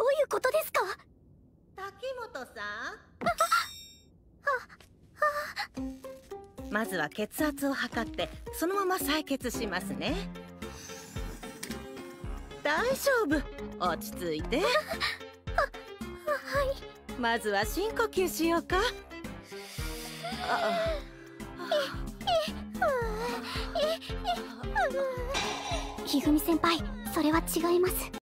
いうことですか？ 滝本さん、まずは血圧を測ってそのまま採血しますね。大丈夫、落ち着いて。 はい。 まずは深呼吸しようか。 ひぐみ先輩、それは違います。